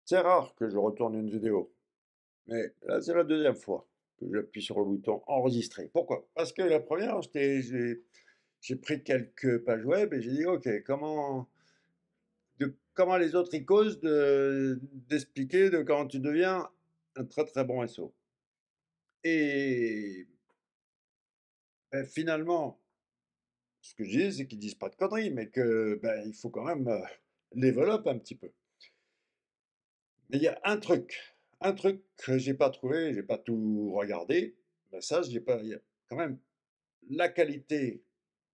C'est rare que je retourne une vidéo, mais là, c'est la deuxième fois que j'appuie sur le bouton enregistrer. Pourquoi? Parce que la première, j'ai pris quelques pages web et j'ai dit, OK, comment les autres y causent d'expliquer de comment tu deviens un très très bon SEO. Et ben, finalement, ce que je dis, c'est qu'ils disent pas de conneries, mais que ben, il faut quand même level up un petit peu. Mais il y a un truc que j'ai pas trouvé, j'ai pas tout regardé, ben ça, j'ai pas, il y a quand même la qualité,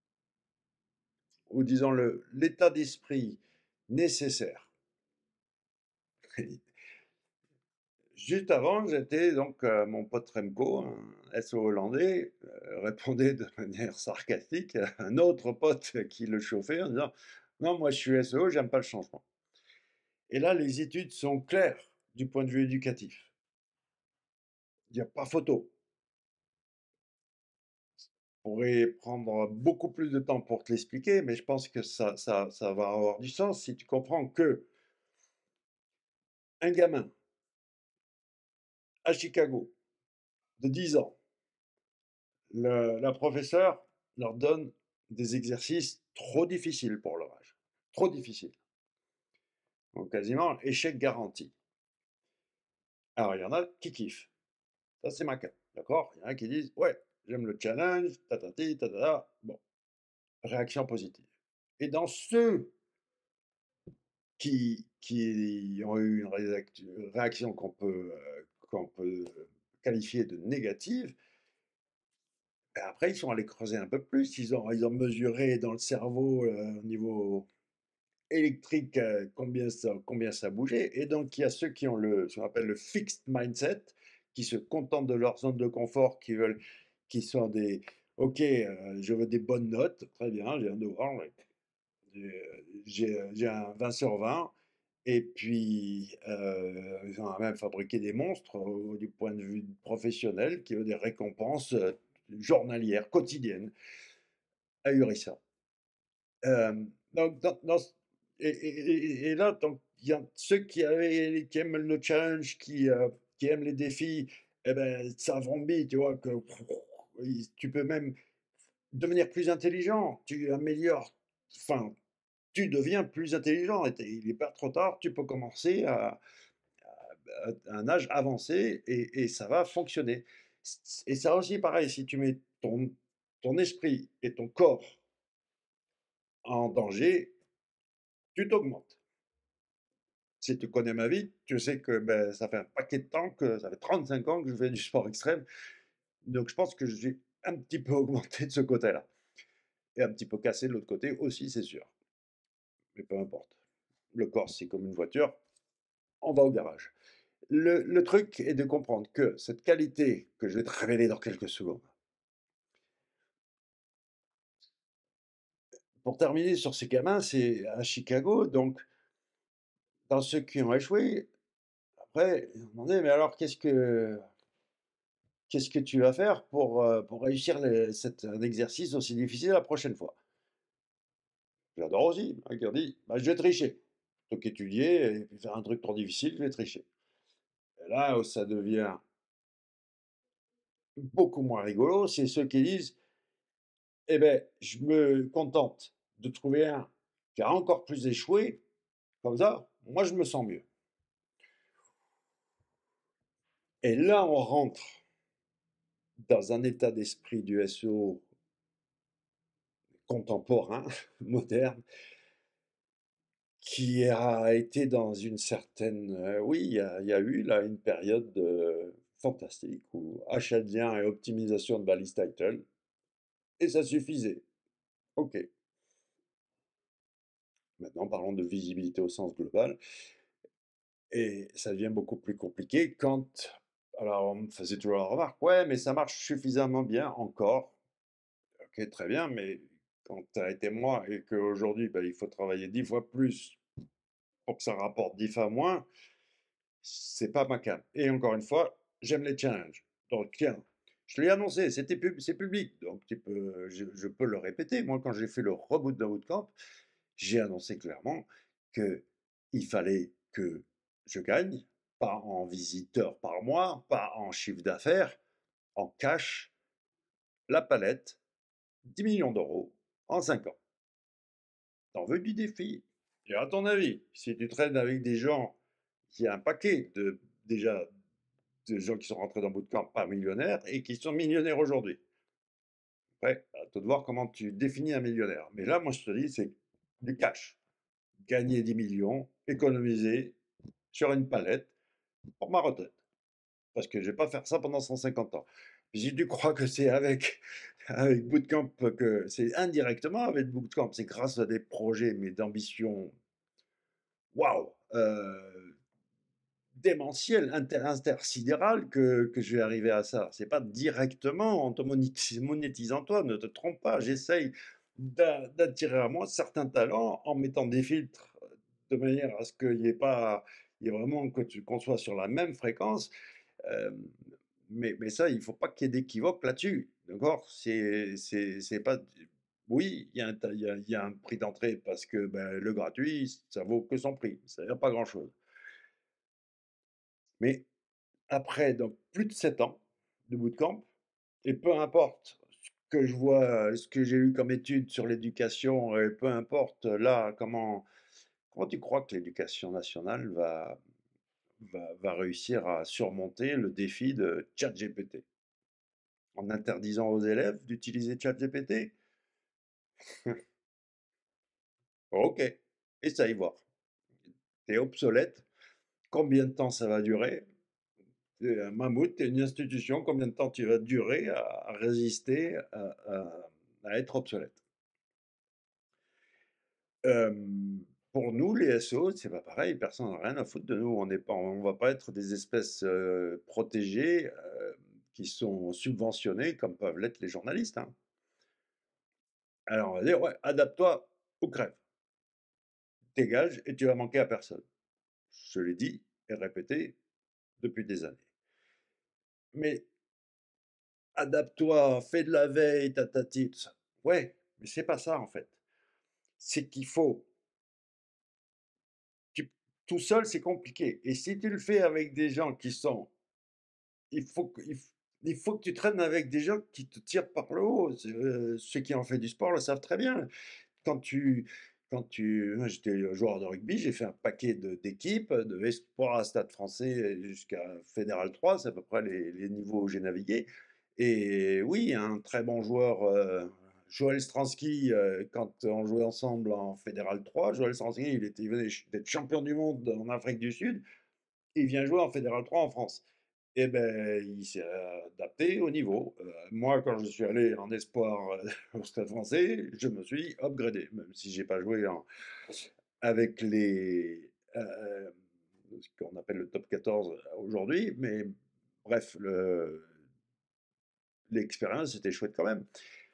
ou disons l'état d'esprit nécessaire. Juste avant, j'étais donc mon pote Remco, un SO hollandais, répondait de manière sarcastique à un autre pote qui le chauffait en disant: «Non, moi je suis SEO, j'aime pas le changement». Et là, les études sont claires du point de vue éducatif. Il y a pas photo. On pourrait prendre beaucoup plus de temps pour te l'expliquer, mais je pense que ça va avoir du sens si tu comprends que un gamin à Chicago de 10 ans, la professeure leur donne des exercices trop difficiles pour leur âge, trop difficiles, donc quasiment échec garanti. Alors il y en a qui kiffent, ça c'est ma cas, d'accord? Il y en a qui disent: «Ouais, j'aime le challenge, tatati tatata». Bon, réaction positive. Et dans ceux qui ont eu une réaction qu'on peut qualifier de négative, ben après, ils sont allés creuser un peu plus. Ils ont mesuré dans le cerveau, au niveau électrique, combien ça bougeait. Et donc, il y a ceux qui ont ce qu'on appelle le fixed mindset, qui se contentent de leur zone de confort, qui sont des OK, je veux des bonnes notes, très bien, j'ai un devoir, ouais. J'ai un 20 sur 20. Et puis, ils ont même fabriqué des monstres du point de vue professionnel qui ont des récompenses journalières, quotidiennes, ahurissantes. Donc, et là, donc, il y a ceux qui aiment le challenge, qui aiment les défis, eh ben, ça vrombit, tu vois, que tu peux même devenir plus intelligent, tu améliores, enfin, tu deviens plus intelligent. Il n'est pas trop tard, tu peux commencer à un âge avancé et ça va fonctionner. Et ça aussi, pareil, si tu mets ton esprit et ton corps en danger, tu t'augmentes. Si tu connais ma vie, tu sais que ben, ça fait un paquet de temps, que ça fait 35 ans que je fais du sport extrême. Donc je pense que j'ai un petit peu augmenté de ce côté-là. Et un petit peu cassé de l'autre côté aussi, c'est sûr. Mais peu importe. Le corps, c'est comme une voiture, on va au garage. Le truc est de comprendre que cette qualité que je vais te révéler dans quelques secondes, pour terminer sur ces gamins, c'est à Chicago, donc dans ceux qui ont échoué, après, ils ont demandé: «Mais alors qu'est-ce que tu vas faire pour réussir un exercice aussi difficile la prochaine fois?» J'adore aussi, hein, qui ont dit: «Bah, je vais tricher. Plutôt qu'étudier et puis faire un truc trop difficile, je vais tricher». Et là où ça devient beaucoup moins rigolo, c'est ceux qui disent: «Eh ben, je me contente de trouver un qui a encore plus échoué, comme ça, moi je me sens mieux». Et là, on rentre dans un état d'esprit du SEO contemporain, moderne, qui a été dans une certaine, oui, il y a eu là une période, fantastique où achat de liens et optimisation de balise title et ça suffisait. OK. Maintenant parlons de visibilité au sens global et ça devient beaucoup plus compliqué quand, alors on me faisait toujours la remarque: «Ouais, mais ça marche suffisamment bien encore». OK, très bien, mais quand tu as été moi et qu'aujourd'hui, bah, il faut travailler 10 fois plus pour que ça rapporte 10 fois moins, c'est pas ma came. Et encore une fois, j'aime les challenges. Donc tiens, je l'ai annoncé, c'est public, donc je peux le répéter. Moi, quand j'ai fait le reboot de bootcamp, j'ai annoncé clairement qu'il fallait que je gagne, pas en visiteurs par mois, pas en chiffre d'affaires, en cash, la palette, 10 millions d'euros en 5 ans. T'en veux du défi? Et à ton avis, si tu traînes avec des gens, il y a un paquet déjà, de gens qui sont rentrés dans Bootcamp pas millionnaires et qui sont millionnaires aujourd'hui. Après, à toi de voir comment tu définis un millionnaire. Mais là, moi, je te dis, c'est du cash. Gagner 10 millions, économiser sur une palette pour ma retraite. Parce que je ne vais pas faire ça pendant 150 ans. Si tu crois que c'est avec Bootcamp que c'est indirectement avec Bootcamp, c'est grâce à des projets, mais d'ambition, waouh, démentielle, intersidérale que je vais arriver à ça. C'est pas directement en te monétisant toi, ne te trompe pas. J'essaye d'attirer à moi certains talents en mettant des filtres de manière à ce qu'il n'y ait pas, il y ait vraiment qu'on soit sur la même fréquence. Euh, mais ça, il faut pas qu'il y ait d'équivoque là-dessus. D'accord? C'est pas. Oui, il y a un prix d'entrée parce que ben, le gratuit, ça vaut que son prix. Ça ne veut pas grand-chose. Mais après, donc plus de 7 ans de bootcamp, et peu importe ce que je vois, ce que j'ai eu comme études sur l'éducation, et peu importe là comment tu crois que l'éducation nationale va réussir à surmonter le défi de ChatGPT? En interdisant aux élèves d'utiliser ChatGPT? Ok, essaye voir. T'es obsolète. Combien de temps ça va durer? T'es un mammouth, t'es une institution. Combien de temps tu vas durer à résister à être obsolète? Euh, pour nous, les SO, c'est pas pareil. Personne n'a rien à foutre de nous. On va pas être des espèces protégées qui sont subventionnées comme peuvent l'être les journalistes, hein. Alors on va dire, ouais, adapte-toi ou crève. Dégage et tu vas manquer à personne. Je l'ai dit et répété depuis des années. Mais adapte-toi, fais de la veille, tatati, tout ça. Ouais, mais c'est pas ça en fait. C'est qu'il faut. tu- Tout seul, c'est compliqué. Et si tu le fais avec des gens qui sont. Il faut que, il faut que tu traînes avec des gens qui te tirent par le haut. Ceux qui ont fait du sport le savent très bien. Quand tu, moi, j'étais joueur de rugby, j'ai fait un paquet d'équipes, de espoir à Stade Français jusqu'à Fédéral 3, c'est à peu près les niveaux où j'ai navigué. Et oui, un très bon joueur, Joël Stransky, quand on jouait ensemble en Fédéral 3, Joël Stransky, il venait d'être champion du monde en Afrique du Sud, il vient jouer en Fédéral 3 en France. Et ben, il s'est adapté au niveau. Moi, quand je suis allé en espoir au Stade Français, je me suis upgradé, même si j'ai pas joué avec ce qu'on appelle le top 14 aujourd'hui, mais bref, l'expérience était chouette quand même.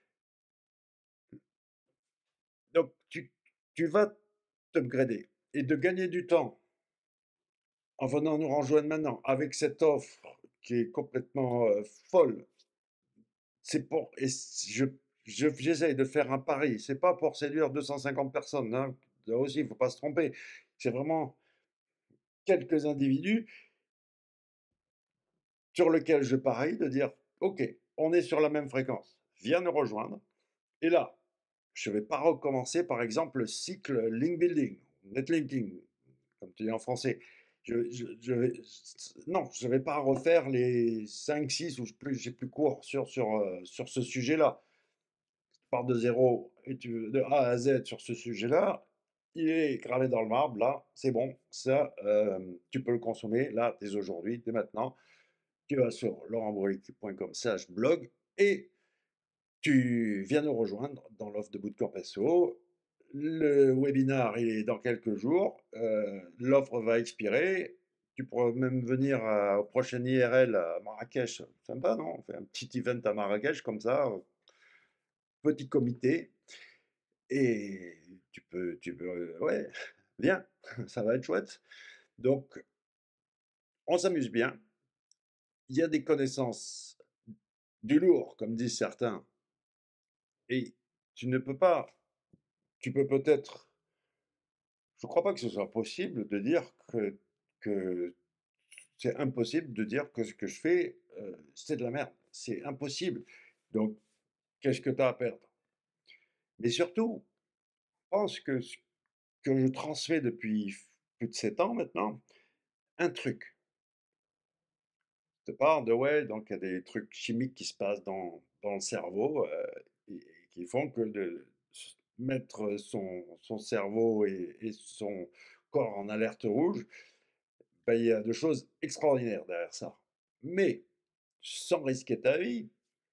Donc, tu vas t'upgrader et de gagner du temps en venant nous rejoindre maintenant avec cette offre qui est complètement folle. C'est pour et j'essaye de faire un pari, c'est pas pour séduire 250 personnes, hein. Là aussi, il faut pas se tromper. C'est vraiment quelques individus sur lesquels je parie de dire: «OK, on est sur la même fréquence, viens nous rejoindre» et là, je vais pas recommencer, par exemple, le cycle link building, netlinking, comme tu dis en français. Je vais non, je vais pas refaire les 5, 6 ou j'ai plus court sur ce sujet-là. Pars de zéro et de A à Z sur ce sujet-là, il est gravé dans le marbre, là, c'est bon, ça, tu peux le consommer, là, dès aujourd'hui, dès maintenant. Tu vas sur laurentbrolic.com/blog et tu viens nous rejoindre dans l'offre de Bootcamp SEO. Le webinar, il est dans quelques jours, l'offre va expirer. Tu pourras même venir au prochain IRL à Marrakech, sympa, non? On fait un petit event à Marrakech comme ça, petit comité. Et ouais, viens, ça va être chouette. Donc, on s'amuse bien. Il y a des connaissances du lourd, comme disent certains, et tu ne peux pas, tu peux peut-être, je ne crois pas que ce soit possible de dire que que c'est impossible de dire que ce que je fais, c'est de la merde. C'est impossible. Donc qu'est-ce que tu as à perdre? Mais surtout, je pense que ce que je transmets depuis plus de 7 ans maintenant, un truc. Je te parle de ouais, donc il y a des trucs chimiques qui se passent dans le cerveau, et qui font que de mettre son cerveau et son corps en alerte rouge, bah, il y a de choses extraordinaires derrière ça. Mais sans risquer ta vie,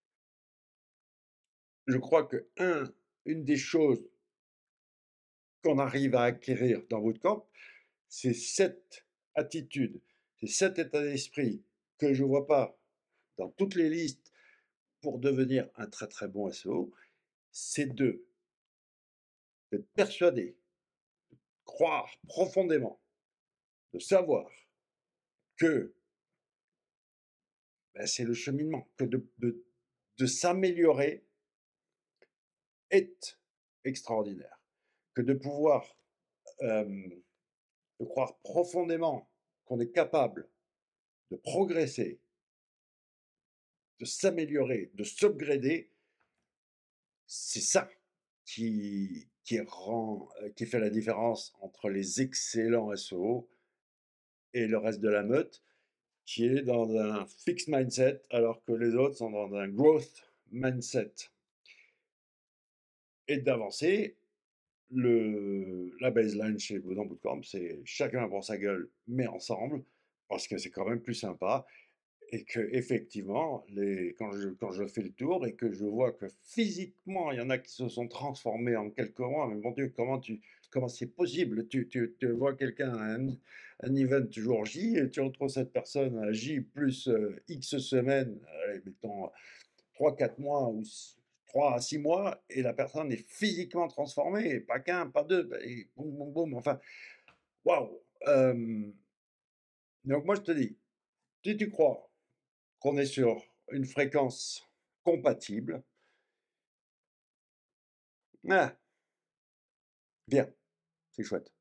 je crois que une des choses qu'on arrive à acquérir dans Bootcamp, c'est cette attitude, c'est cet état d'esprit que je vois pas dans toutes les listes pour devenir un très, très bon SEO, c'est d'être persuadé, croire profondément, de savoir que, bah, c'est le cheminement, que de s'améliorer est extraordinaire, que de pouvoir, hem, de croire profondément qu'on est capable de progresser, de s'améliorer, de s'upgrader, c'est ça qui fait la différence entre les excellents SEO et le reste de la meute, qui est dans un fixed mindset, alors que les autres sont dans un growth mindset. Et d'avancer, la baseline chez dans Bootcamp, c'est chacun pour sa gueule, mais ensemble, parce que c'est quand même plus sympa. Et que effectivement, quand je fais le tour et que je vois que physiquement, il y en a qui se sont transformés en quelques mois, mais mon Dieu, comment c'est possible? Tu vois quelqu'un à un event jour J et tu retrouves cette personne à J plus X semaines, allez, mettons 3 4 mois ou 3 à 6 mois, et la personne est physiquement transformée, et pas qu'un, pas deux, et boum, boum, boum, enfin, waouh! Donc moi je te dis, si tu crois qu'on est sur une fréquence compatible, ah, bien, c'est chouette.